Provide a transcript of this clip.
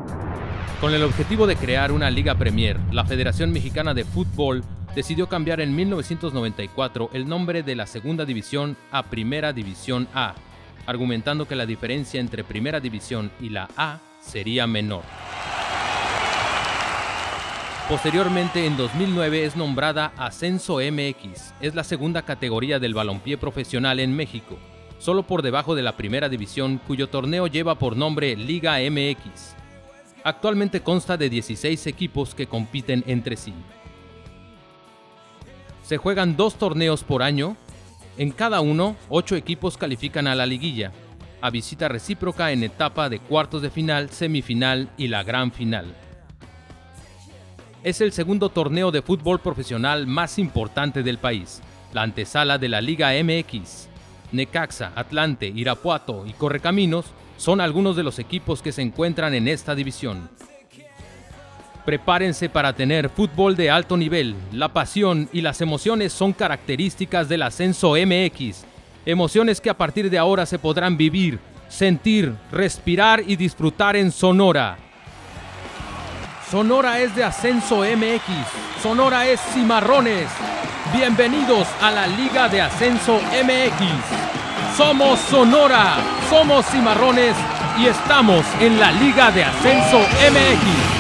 Con el objetivo de crear una Liga Premier, la Federación Mexicana de Fútbol decidió cambiar en 1994 el nombre de la Segunda División a Primera División A, argumentando que la diferencia entre Primera División y la A sería menor. Posteriormente, en 2009 es nombrada Ascenso MX, es la segunda categoría del balompié profesional en México, solo por debajo de la Primera División, cuyo torneo lleva por nombre Liga MX. Actualmente consta de 16 equipos que compiten entre sí. Se juegan 2 torneos por año. En cada uno, 8 equipos califican a la liguilla, a visita recíproca en etapa de cuartos de final, semifinal y la gran final. Es el segundo torneo de fútbol profesional más importante del país, la antesala de la Liga MX. Necaxa, Atlante, Irapuato y Correcaminos son algunos de los equipos que se encuentran en esta división. Prepárense para tener fútbol de alto nivel. La pasión y las emociones son características del Ascenso MX. Emociones que a partir de ahora se podrán vivir, sentir, respirar y disfrutar en Sonora. Sonora es de Ascenso MX. Sonora es Cimarrones. Bienvenidos a la Liga de Ascenso MX. Somos Sonora, somos Cimarrones y estamos en la Liga de Ascenso MX.